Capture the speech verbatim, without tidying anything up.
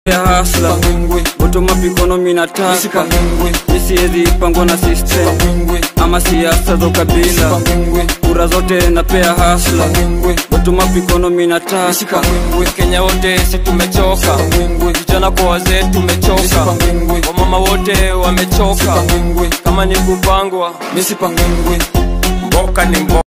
hasla bottom up economy nataka isiezi pangwa na system ama siasa za kabila kura zote napea hasla bottom up economy nataka Kenya wote si tumechoka vijana kwa wazee tumechoka wamama wote wamechoka kama ni kupangwa misipangwe mboka ni mboka